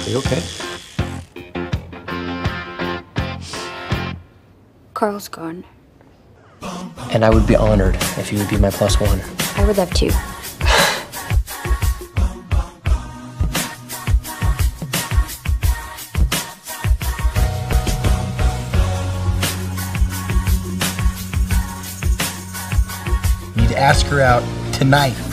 Are you okay? Carl's gone. And I would be honored if you would be my +1. I would love to. You need to ask her out tonight.